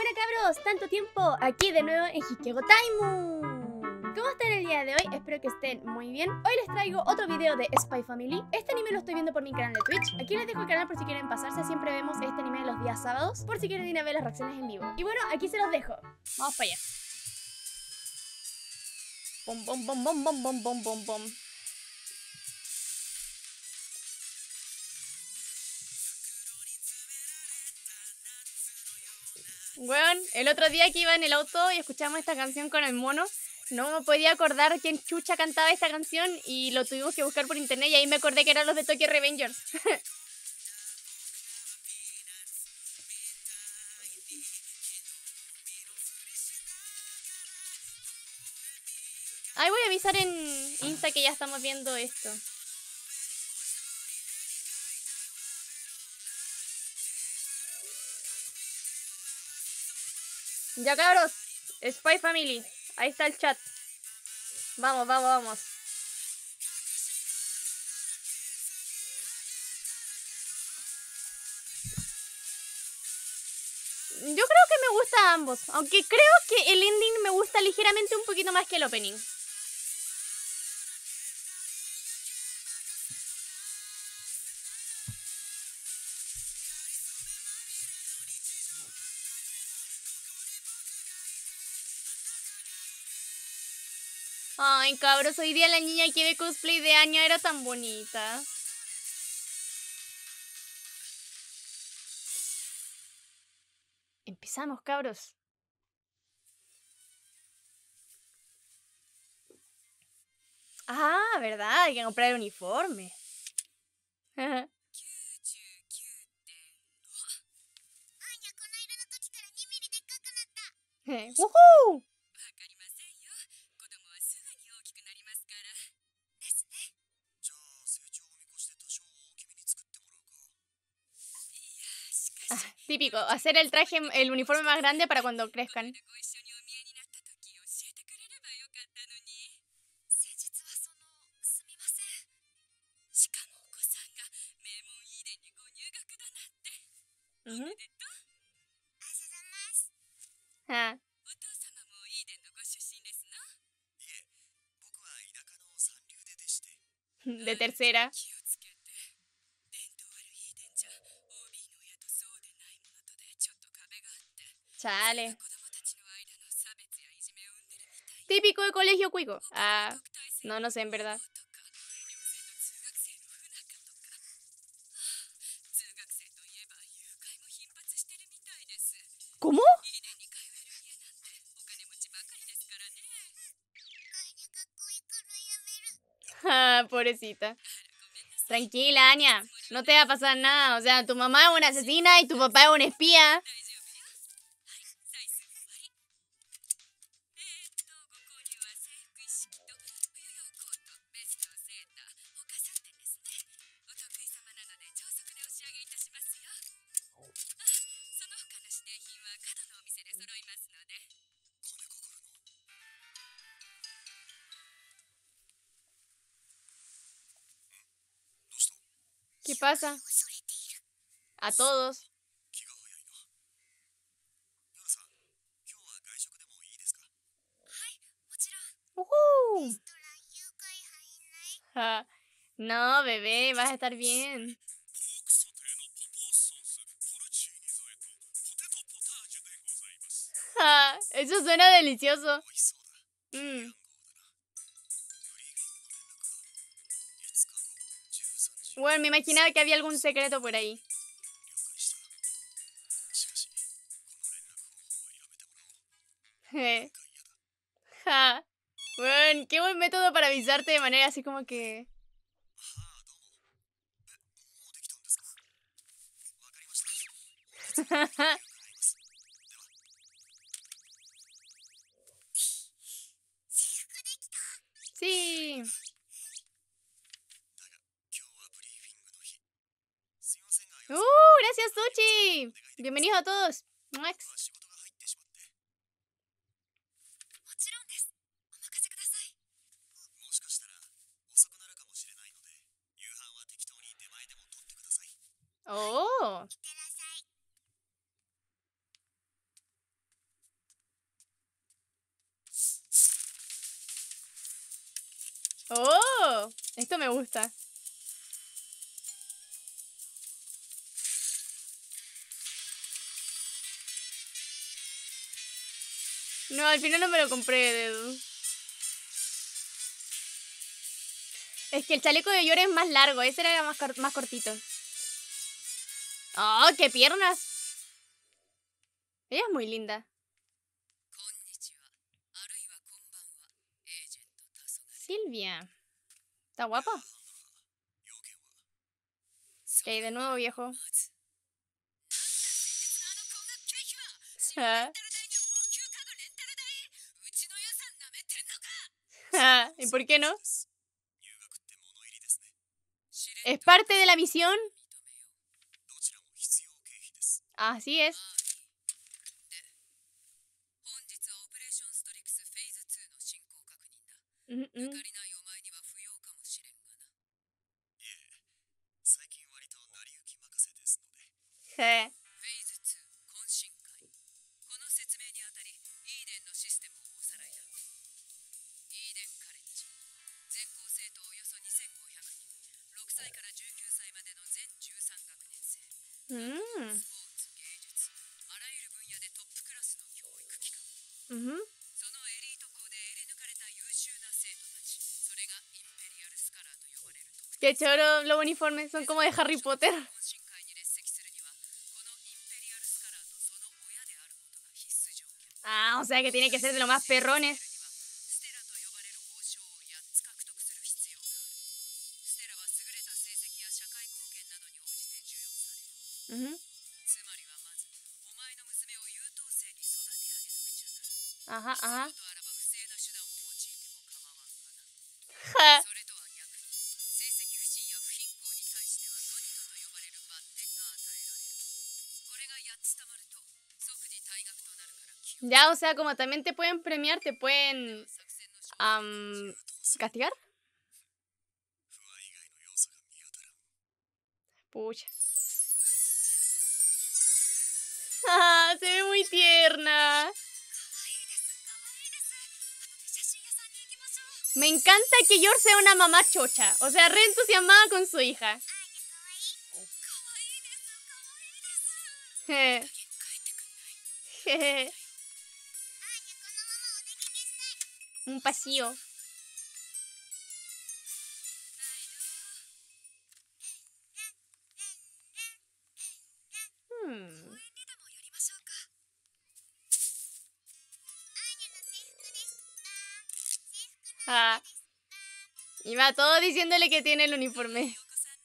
Buena cabros, tanto tiempo aquí de nuevo en Hikego Taimu. ¿Cómo están el día de hoy? Espero que estén muy bien. Hoy les traigo otro video de Spy Family. Este anime lo estoy viendo por mi canal de Twitch. Aquí les dejo el canal por si quieren pasarse. Siempre vemos este anime los días sábados, por si quieren ir a ver las reacciones en vivo. Y bueno, aquí se los dejo. Vamos para allá. Bom, bom, bom, bom, bom, bom, bom, bom, bom. Weón, el otro día que iba en el auto y escuchamos esta canción con el mono, no me podía acordar quién chucha cantaba esta canción y lo tuvimos que buscar por internet y ahí me acordé que eran los de Tokyo Revengers. Ahí voy a avisar en Insta que ya estamos viendo esto. Ya cabros, Spy Family, ahí está el chat. Vamos, vamos, vamos. Yo creo que me gusta ambos, aunque creo que el ending me gusta ligeramente un poquito más que el opening. Ay, cabros, hoy día la niña que ve cosplay de Anya era tan bonita. Empezamos, cabros. Ah, verdad, hay que comprar el uniforme. ¡Woohoo! Típico, hacer el traje, el uniforme más grande para cuando crezcan. Ah. De tercera. Chale. Típico de colegio cuico. Ah, no sé en verdad. ¿Cómo? Ah, pobrecita. Tranquila, Anya. No te va a pasar nada. O sea, tu mamá es una asesina y tu papá es un espía. ¿Qué pasa? A todos. No, bebé, vas a estar bien. Eso suena delicioso. Bueno, me imaginaba que había algún secreto por ahí. Bueno, qué buen método para avisarte de manera así como que... Sí. Gracias, Sushi. Bienvenidos a todos. Max. Oh. Oh, esto me gusta. No, al final no me lo compré, Dedu. Es que el chaleco de Yor es más largo. Ese era más cortito. ¡Oh, qué piernas! Ella es muy linda. Silvia. ¿Está guapa? Ok, de nuevo, viejo. ¿Y por qué no? ¿Es parte de la misión? Así es. Qué choro los uniformes, son como de Harry Potter. Ah, o sea que tiene que ser de los más perrones. Ajá, ajá. Ya, o sea, como también te pueden premiar, te pueden castigar. Pucha. Ah, se ve muy tierna. Me encanta que Yor sea una mamá chocha. O sea, re entusiasmada con su hija. Un pasillo. Ah. Y va todo diciéndole que tiene el uniforme.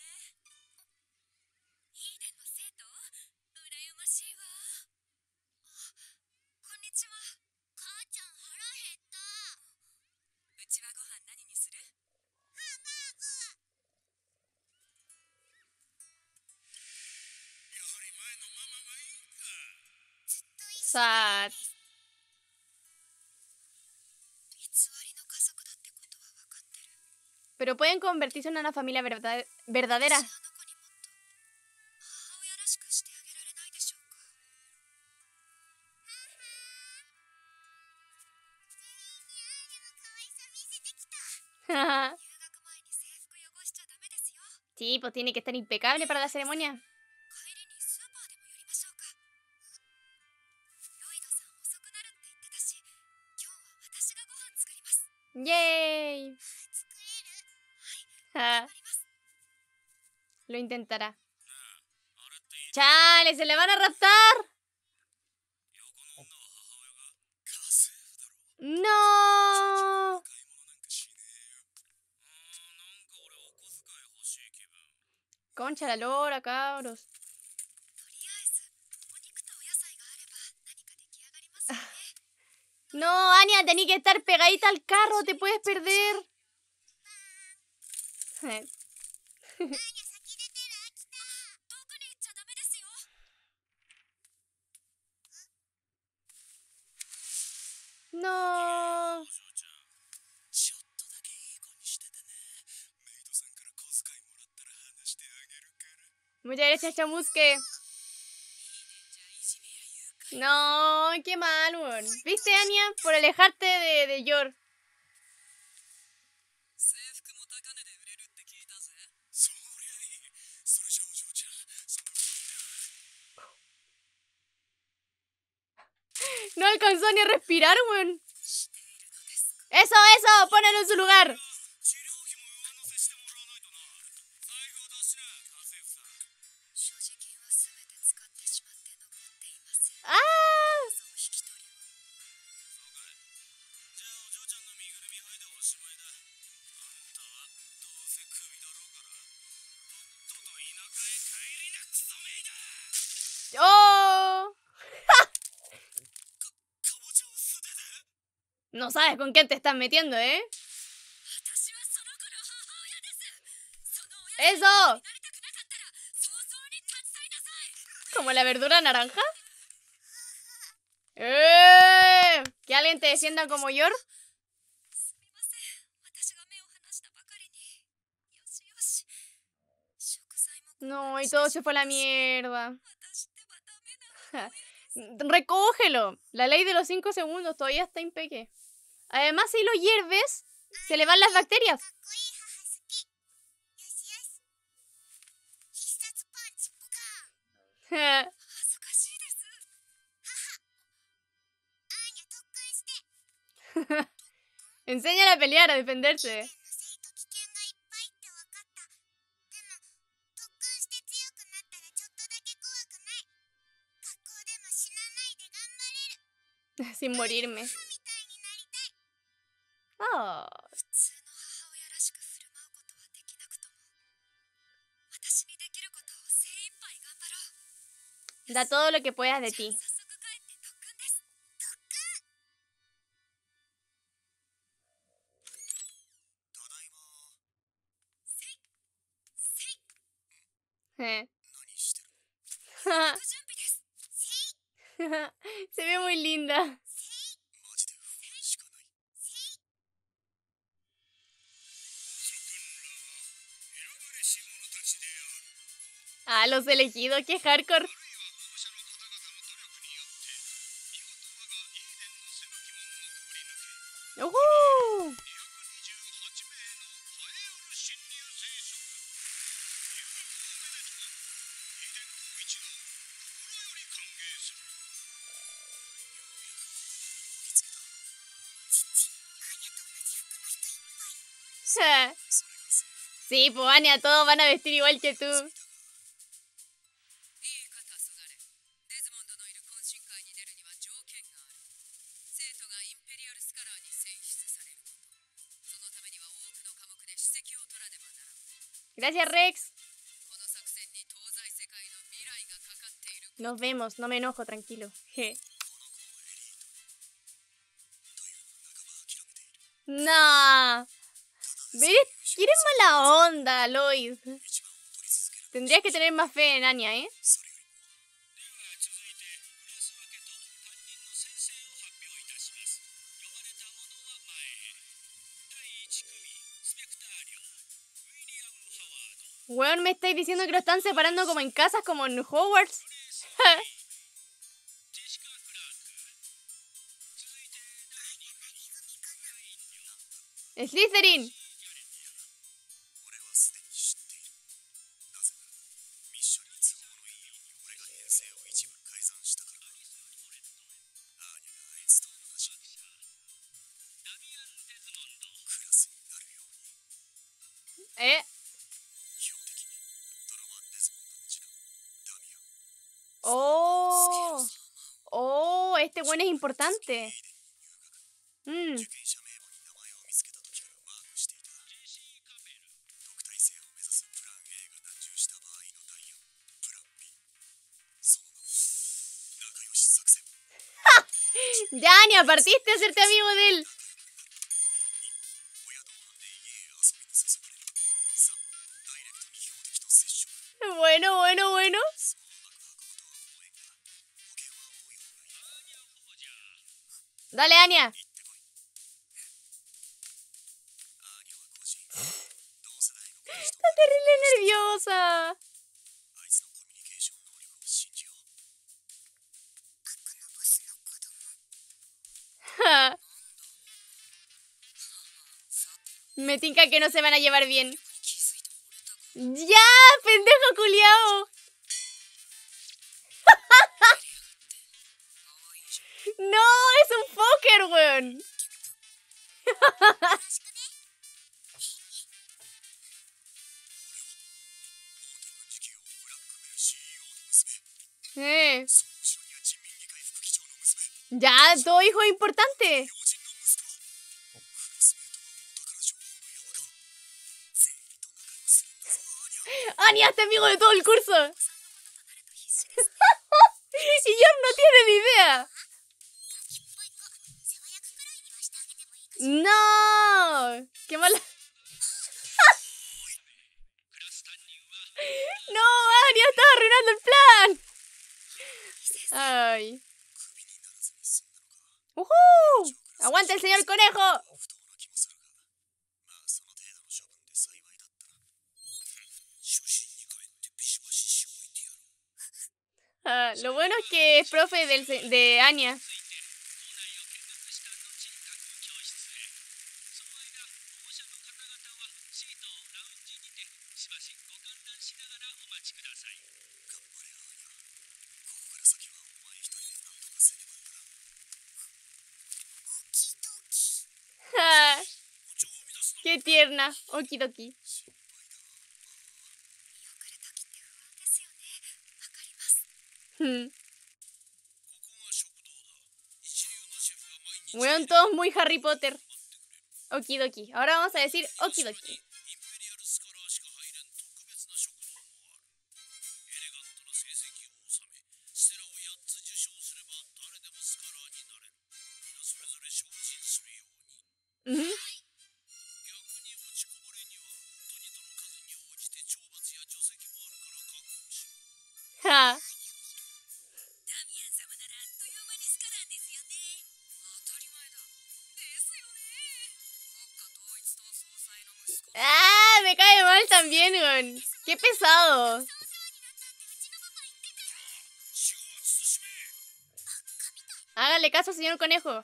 Sad. Pero pueden convertirse en una familia verdadera. Sí, pues tiene que estar impecable para la ceremonia. ¡Yay! Lo intentará. ¡Chale! ¡Se le van a raptar! ¡No! Concha la lora, cabros. No, Anya, tenés que estar pegadita al carro, te puedes perder. No. Muchas gracias, Chamusque. No, qué mal, weón. ¿Viste, Anya? Por alejarte de Yor. No alcanzó ni a respirar, weón. ¡Eso, eso! ¡Ponelo en su lugar! ¡Ah! ¡Oh! No sabes con quién te estás metiendo, ¿eh? ¡Eso! ¿Como la verdura naranja? ¿Que alguien te descienda como Yor? No, y todo se fue a la mierda. Recógelo. La ley de los 5 segundos todavía está impeque. Además, si lo hierves, se le van las bacterias. Enséñale a pelear, a defenderse. Sin morirme. Oh. Da todo lo que puedas de ti. Se ve muy linda. Ah, los elegidos, qué hardcore. ¡Uhú! Sí, pues Anya, todos van a vestir igual que tú. Gracias, Rex. Nos vemos, no me enojo, tranquilo. No. Eres mala onda, Aloy. Tendrías que tener más fe en Anya, ¿eh? Weón, me estáis diciendo que lo están separando como en casas, como en Hogwarts. Slytherin. Oh. Oh, este bueno es importante. Ya, ni apartiste a hacerte amigo de él. Bueno, bueno, bueno. Dale, Anya. Está terrible nerviosa. Me tinca que no se van a llevar bien. ¡Ya! ¡Pendejo culiao! No, es un fucker, weón. Ya, todo hijo es importante. Anya es amigo de todo el curso. Y Yor no tiene ni idea. No. Qué mala. No, Anya estaba arruinando el plan. Ay. ¡Aguanta el señor conejo! Lo bueno es que es profe de Anya. Qué tierna. Okidoki. Bueno, todos muy Harry Potter. Okidoki. Ahora vamos a decir okidoki. Me cae mal también, weón. Qué pesado. Hágale caso, señor conejo.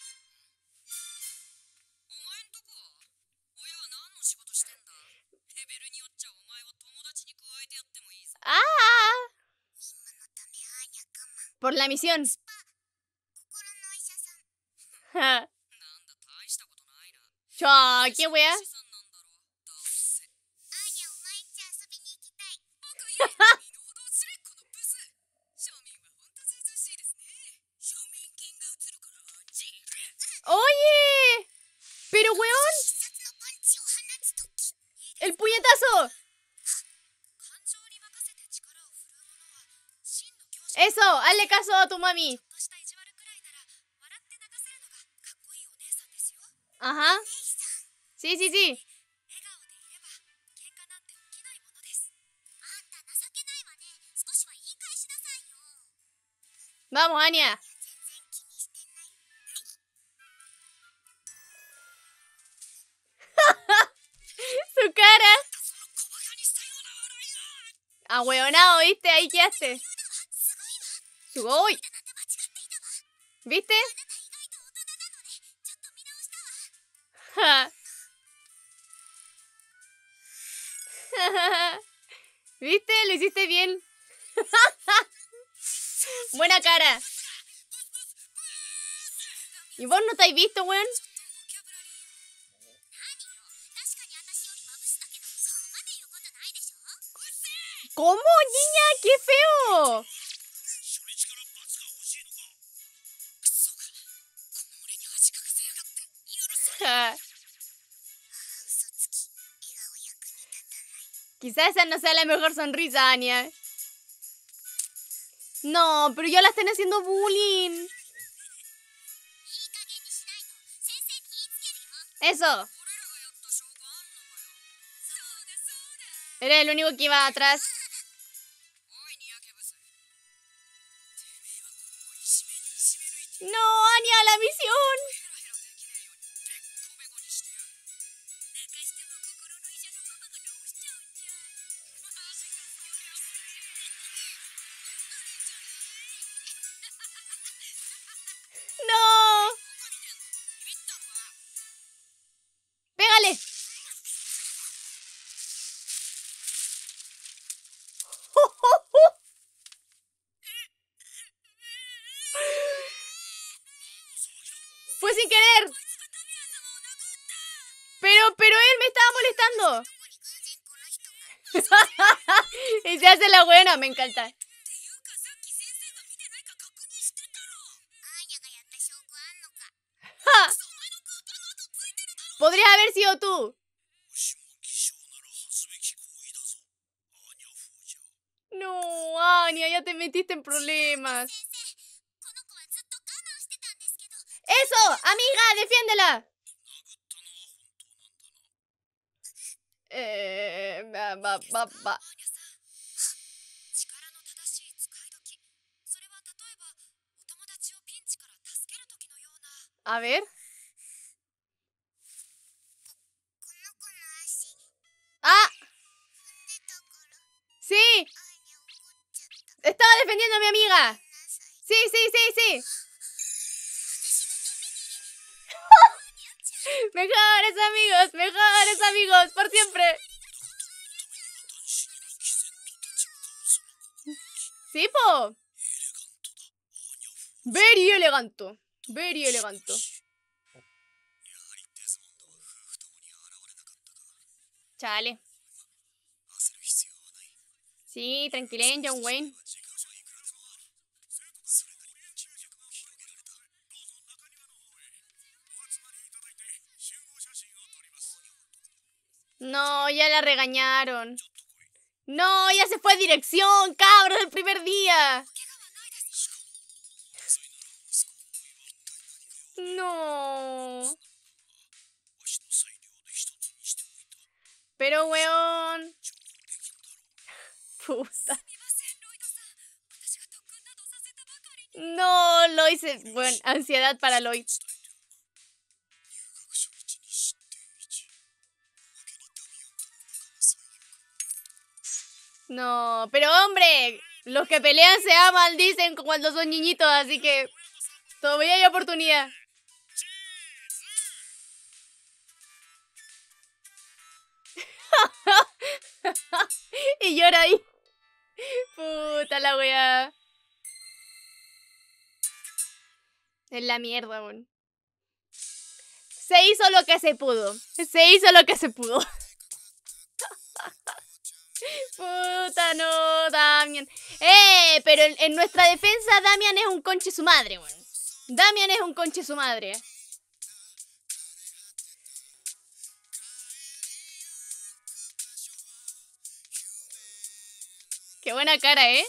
Por la misión. ¿Qué wea? ¡Oye! ¡Pero weón! ¡El puñetazo! Eso, hazle caso a tu mami. Ajá. Sí, sí, sí. Vamos, Anya. Su cara. Ahueonado, ¿viste? Ahí quedaste. ¡Uy! ¿Viste? ¿Viste? Lo hiciste bien. Buena cara. ¿Y vos no te has visto, weón? ¿Cómo, niña? ¡Qué feo! Quizás esa no sea la mejor sonrisa, Anya. No, pero ya la están haciendo bullying. Eso. Era el único que iba atrás. No, Anya, la misión. No. Pégale. Fue sin querer. Pero él me estaba molestando. Y se hace la buena, me encanta. ¡Ja! Podrías haber sido tú. No, Anya, ya te metiste en problemas. ¡Eso! ¡Amiga, defiéndela! Va. A ver. ¡Ah! ¡Sí! Estaba defendiendo a mi amiga. Sí. Mejores amigos, por siempre. Sí, po. Very eleganto. Chale. Sí, tranquilen, John Wayne. No, ya la regañaron. No, ya se fue a dirección, cabros, el primer día. No. Pero, weón. Puta. No, lo hice. Bueno, ansiedad para Lloyd. No, pero hombre, los que pelean se aman, dicen cuando son niñitos, así que todavía hay oportunidad. Y llora ahí. Puta la wea. Es la mierda, bon. Se hizo lo que se pudo. Puta, no, Damian. Pero en nuestra defensa, Damian es un conche su madre, bon. Damian es un conche su madre. Qué buena cara, ¿eh?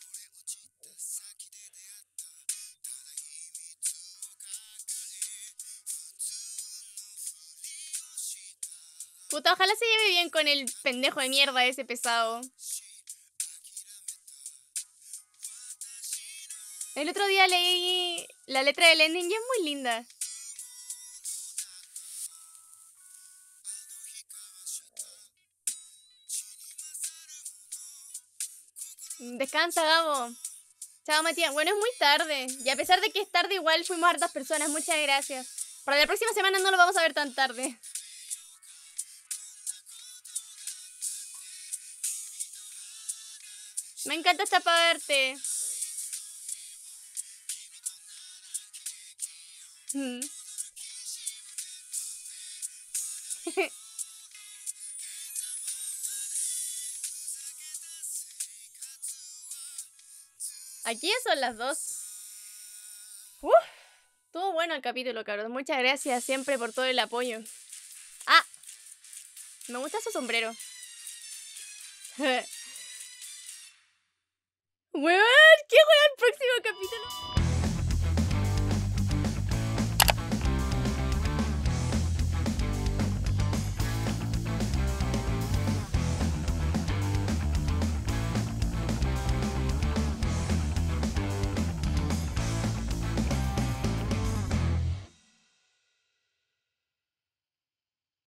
Puta, ojalá se lleve bien con el pendejo de mierda ese pesado. El otro día leí la letra del ending y es muy linda. Descansa, Gabo. Chao, Matías. Bueno, es muy tarde. Y a pesar de que es tarde, igual fuimos hartas personas. Muchas gracias. Para la próxima semana no lo vamos a ver tan tarde. Me encanta esta parte. Aquí ya son las 2. Estuvo bueno el capítulo, Carlos. Muchas gracias siempre por todo el apoyo. Ah, me gusta su sombrero. Weón, ¿qué weón el próximo capítulo?